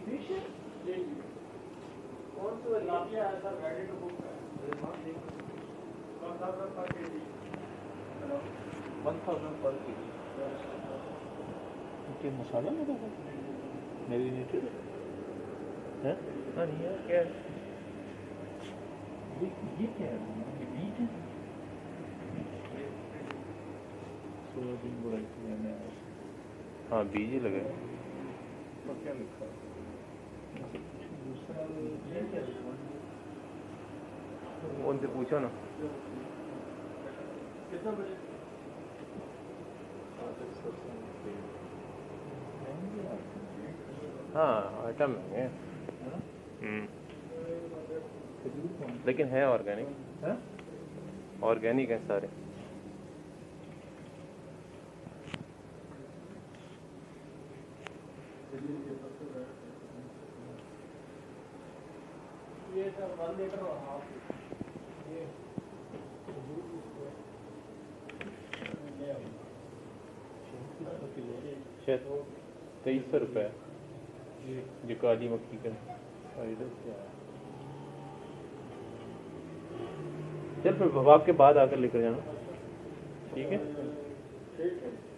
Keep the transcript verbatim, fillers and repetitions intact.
कौन सा लाफिया है सर? रेडी टू बुक है वन थाउजेंड पर के जी। वन थाउजेंड पर के जी। क्या मसाला लगा है? मैरिनेटेड है? हाँ नहीं है क्या है? ये क्या है? ये बीट है? सोयाबीन वैरायटी है। हाँ बीज ही लगे। तो क्या लिखा है? दूसरा ये क्या है? उनसे पूछो ना। कितना बजे? हाँ आइटम है हम्म लेकिन है ऑर्गेनिक। ऑर्गेनिक है सारे। ये सर वन लीटर और हाफ ये शायद तेईस सौ रुपये जो काली मक्खी का फायदा क्या है। चल फिर भाग के बाद आकर लेकर जाना। ठीक है। ठीक है।